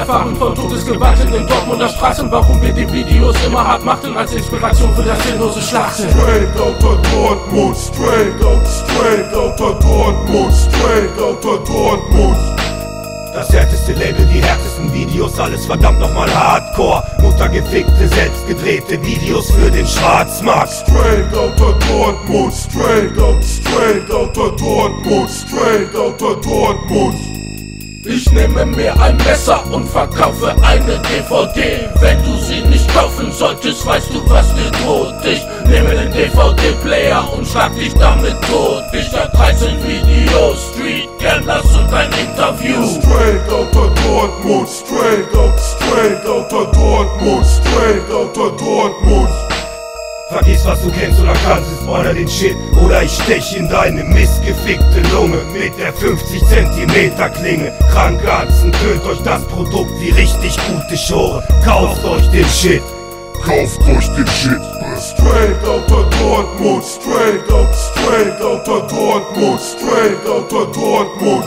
erfahren von Todesgewalt in den Dortmunder Straßen. Warum wir die Videos immer hart machen als Inspiration für das sinnlose Schlachten. Straight outta Dortmund, straight outta Dortmund, straight outta Dortmund. Das härteste Label, die härtesten Videos, alles verdammt nochmal Hardcore. Muttergefickte, selbstgedrehte Videos für den Schwarzmarkt. Straight outta Dortmund, straight outta Dortmund, straight outta Dortmund. Ich nehme mir ein Messer und verkaufe eine DVD. Wenn du sie nicht kaufen solltest, weißt du, was dir droht. Ich nehme den DVD-Player und schlag dich damit tot. Ich hab 13 Videos, Street Cameras und ein Interview. Straight outta Dortmund, straight outta Dortmund, straight outta Dortmund. Vergiss, was du kennst oder kannst, es oder den Shit. Oder ich stech in deine missgefickte Lunge mit der 50 Zentimeter Klinge. Krankarzen, tönt euch das Produkt wie richtig gute Schore. Kauft euch den Shit. Kauft euch den Shit. Straight outta Dortmund, straight outta Dortmund, straight outta Dortmund.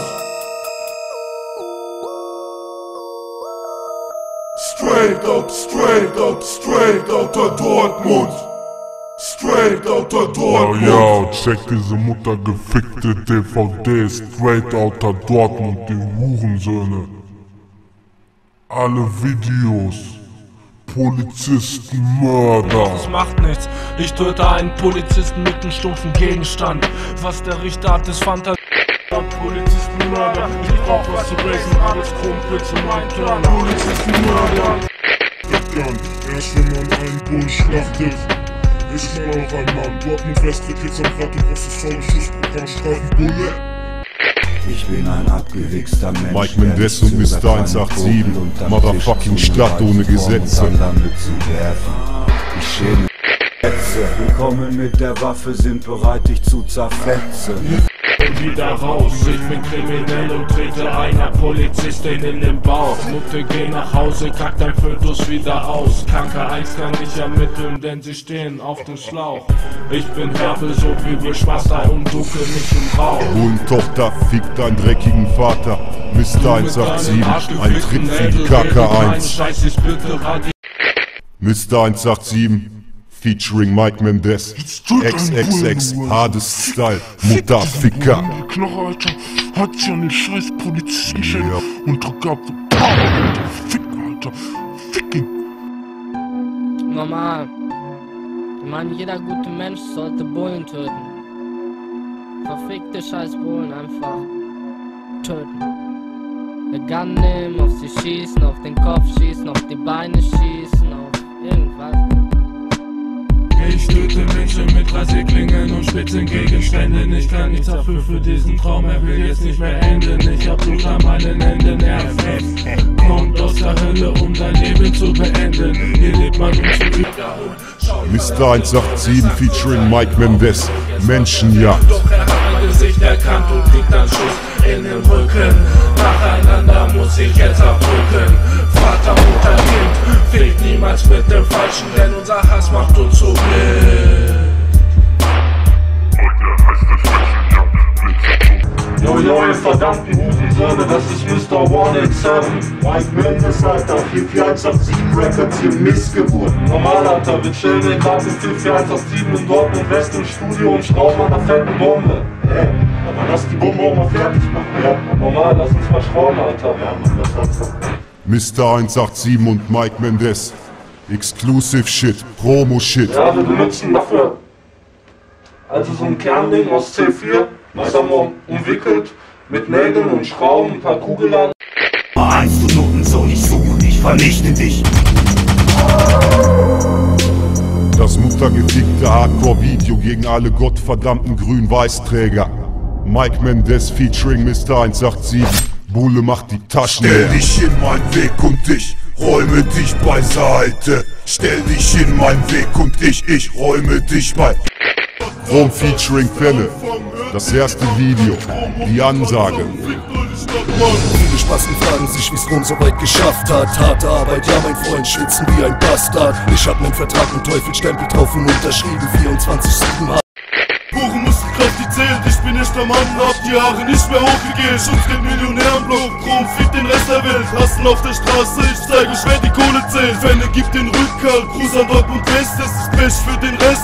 Straight outta Dortmund. Straight outta Dortmund. Yo, check diese muttergefickte DVD. Straight outta Dortmund, die Hurensöhne. Alle Videos. Polizisten, Mörder. Das macht nichts, ich töte einen Polizisten mit einem stumpfen Gegenstand. Was der Richter hat, ist Fantasie. Polizisten, Mörder. Ich brauch was zu racen, alles Kumpel zu meinem Turn. Polizisten, Mörder. Erst wenn man einen Bullen schlachtet, ist man auch ein Mann. Dortmund West für Kids am Rad, du brauchst das faule Schussprogramm, Streifenbulle. Ich bin ein abgewichster Mensch. Mike Mendes und Mr. 187, Motherfucking Stadt ohne Gesetze. Ich schäme Sätze. Wir kommen mit der Waffe, sind bereit, dich zu zerfetzen. Wieder raus, ich bin kriminell und trete einer Polizistin in den Bauch. Mutter, geh nach Hause, kack dein Fötus wieder aus. Kranke 1 kann nicht ermitteln, denn sie stehen auf dem Schlauch. Ich bin Herbe, so wie wir Schwester und ducke nicht im Rauch. Tochter fickt deinen dreckigen Vater. Mr. 187, ein Tritt für die KK1. Mr. 187, featuring Mike Mendes, XXX, hardest Style, Mutterficker. Knoche, Alter, hat sich an den scheiß Polizistenstelle und drückt ab. Fick, Alter, fick ihn. Normal. Ich meine, jeder gute Mensch sollte Bullen töten. Verfickte scheiß Bullen einfach töten. Eine Gun nehmen, auf sie schießen, auf den Kopf schießen, auf die Beine schießen, auf irgendwas. Ich töte Menschen mit Rasierklingen und spitzen Gegenständen. Ich kann nichts dafür für diesen Traum, er will jetzt nicht mehr enden. Ich hab Blut an meinen Händen, RFF kommt aus der Hölle, um dein Leben zu beenden. Hier lebt man, um zu wiederholen. Mr. 187 featuring Mike Mendes, Menschenjagd. Doch er hat mein Gesicht erkannt und kriegt einen Schuss in den Rücken. Nacheinander muss ich jetzt abrücken. Vater, Mutter, Kind, fehlt niemals mit dem Falschen, denn unser Hass macht uns so blind. Yo, ihr verdammten Hurensöhne, das ist Mr. 187. Mike Mendes, Alter, 44187 Records, ihr Missgeburten. Normal, Alter, wir chillen hier grad mit 44187 in Dortmund West im Studio und schrauben an einer fetten Bombe. Aber lass die Bombe auch mal fertig machen, ja? Normal, lass uns mal schrauben, Alter. Ja, Mann, das hat's. Mr. 187 und Mike Mendes, Exclusive Shit, Promo Shit. Ja, wir benutzen dafür also so ein Kernding aus C4, zusammen umwickelt, mit Nägeln und Schrauben, ein paar Kugelladen. Eins, du Notensohn, ich suche dich, vernichte dich. Das muttergefickte Hardcore-Video gegen alle gottverdammten Grün-Weiß-Träger. Mike Mendes featuring Mr. 187. Bulle macht die Taschen Stell leer. dich in meinen Weg und ich räume dich beiseite. Stell dich in meinen Weg und ich räume dich bei. Rom featuring Fälle. Das erste Video. Die Ansage. Viele Spasten fragen sich, wie's Rom so weit geschafft hat. Harte Arbeit, ja mein Freund, schwitzen wie ein Bastard. Ich hab nen Vertrag mit Teufelstempel drauf und unterschrieben, 24/7. Buchen mussten Kraft, die gezählt, ich bin nicht der Mann, hab die Haare nicht mehr hochgegeben. Schutz den Millionärenblock, drum fick den Rest der Welt. Hassen auf der Straße, ich zeig euch, wer die Kohle zählt. Fälle gibt den Rückhalt, Gruß an Dortmund West, das ist Pech für den Rest.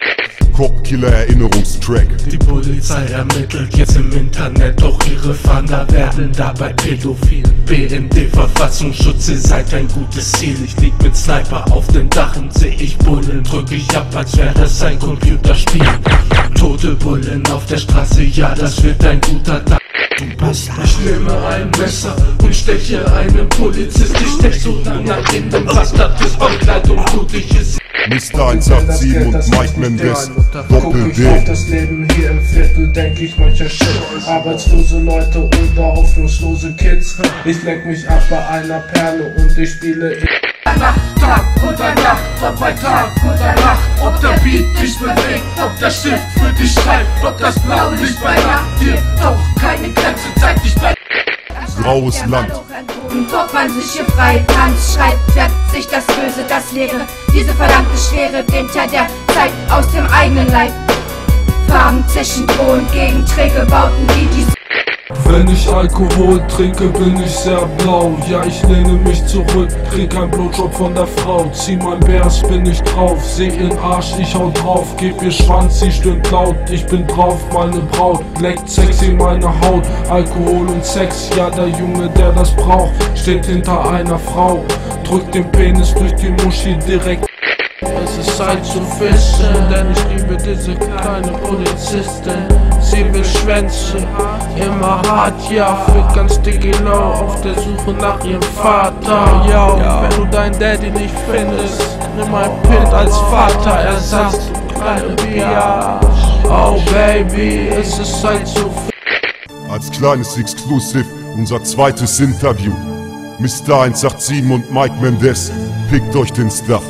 Cop-Killer-Erinnerungstrack. Die Polizei ermittelt jetzt im Internet, doch ihre Fahnder werden dabei pädophil. BND-Verfassungsschutz, ihr seid ein gutes Ziel. Ich lieg mit Sniper auf den Dachen, seh ich Bullen, drück ich ab, als wär das ein Computerspiel. Tote Bullen auf der Straße, ja, das wird ein guter Tag. Ich nehme ein Messer und steche einen Polizist. Ich stech so lange in dem Bastard ist Bekleidung, blutiges Mr. 187 und Mike Mendes, Doppel-D. Auf das Leben hier im Viertel denk ich mancher Shit. Arbeitslose Leute oder hoffnungslose Kids. Ich lenk mich ab bei einer Perle und ich spiele Nacht, Tag oder Nacht, ob bei Tag oder Nacht. Ob der Beat dich bewegt, ob das Schiff für dich schreibt, ob das Blaulicht bei Nacht dir doch keine Grenze zeigt. Ich bleib Graues Land. Ob man sich hier frei Tanz schreibt, färbt sich das Böse, das Leere, diese verdammte Schwere, hinter der Zeit aus dem eigenen Leib. Farben zischen drohen gegen träge Bauten wie die. Wenn ich Alkohol trinke, bin ich sehr blau. Ja, ich lehne mich zurück, krieg ein Blowjob von der Frau. Zieh mein Bärs, bin ich drauf, seh ihren Arsch, ich hau drauf. Geb ihr Schwanz, sie stöhnt laut, ich bin drauf, meine Braut leckt sexy meine Haut. Alkohol und Sex, ja, der Junge, der das braucht, steht hinter einer Frau. Drückt den Penis durch die Muschi direkt. Es ist Zeit zu fischen, denn ich liebe diese kleine Polizistin. Sie will Schwänze, immer hart, ja, für ganz dicke Low, auf der Suche nach ihrem Vater. Ja, wenn du deinen Daddy nicht findest, nimm ein Pit als Vaterersatz, kleine Biatch. Oh Baby, es ist Zeit zu fischen. Als kleines Exclusive unser zweites Interview. Mr. 187 und Mike Mendes, pickt euch den Stuff.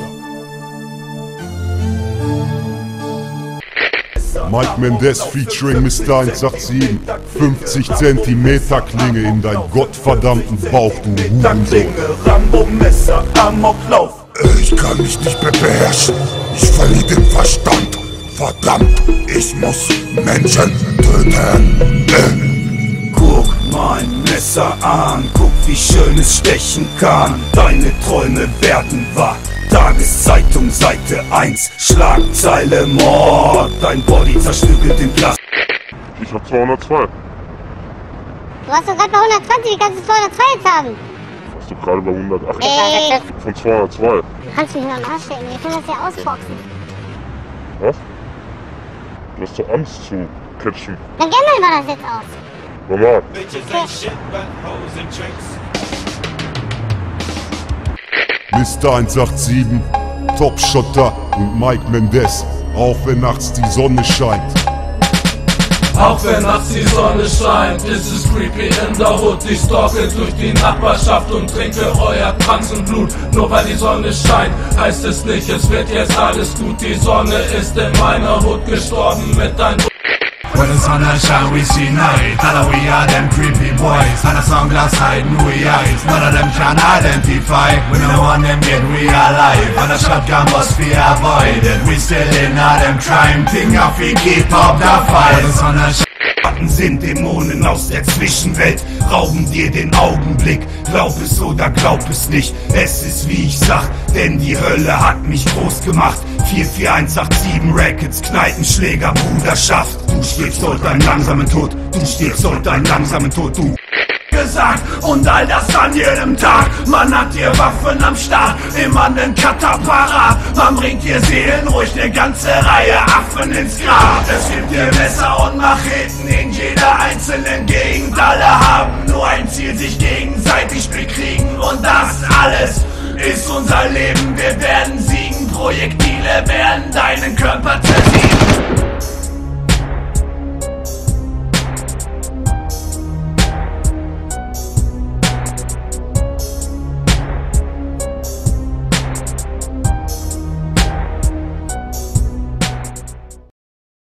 Mike Mendes featuring Mr. 187, 50 Zentimeter Klinge in dein gottverdammten Bauch, du Hurensohn. Rambo-Messer, Amoklauf. Ich kann mich nicht mehr beherrschen, ich verliere den Verstand. Verdammt, ich muss Menschen töten. Guck mein Messer an, guck wie schön es stechen kann. Deine Träume werden wahr. Tageszeitung, Seite 1, Schlagzeile Mord. Dein Body zerstückelt den Plastik. Ich hab 202. Du warst doch gerade bei 120, wie kannst du 202 jetzt haben? Warst du gerade bei 108? Von 202. Du kannst mich in den Arsch stecken, wir können das ja ausboxen. Was? Du hast doch Angst zu catchen. Dann gehen wir das jetzt aus. Normal. Mr. 187, Top-Shotter und Mike Mendes, auch wenn nachts die Sonne scheint. Auch wenn nachts die Sonne scheint, ist es creepy in der Hood. Ich stalke durch die Nachbarschaft und trinke euer Transenblut. Nur weil die Sonne scheint, heißt es nicht, es wird jetzt alles gut. Die Sonne ist in meiner Hut gestorben mit deinem When the sun shine, we see night. Tell we are them creepy boys. And a sunglass hiding we eyes. None of them can identify. We no want them get we alive. And a shotgun must be avoided. We still in them crime thing. If we keep up the fight. When the sun shine. Sind Dämonen aus der Zwischenwelt, rauben dir den Augenblick. Glaub es oder glaub es nicht, es ist wie ich sag, denn die Hölle hat mich groß gemacht. 44187 Rackets, Kneipenschläger, Bruderschaft. Du stirbst dort einen langsamen Tod, du stirbst dort einen langsamen Tod, du. Gesagt und all das an jedem Tag. Man hat hier Waffen am Start, immer nen Cutter parat. Man bringt hier seelenruhig ne ganze Reihe Affen ins Grab. Es gibt hier Messer und Macheten in jeder einzelnen Gegend. Alle haben nur ein Ziel, sich gegenseitig bekriegen. Und das alles ist unser Leben. Wir werden siegen, Projektile werden deinen Körper zersiegen.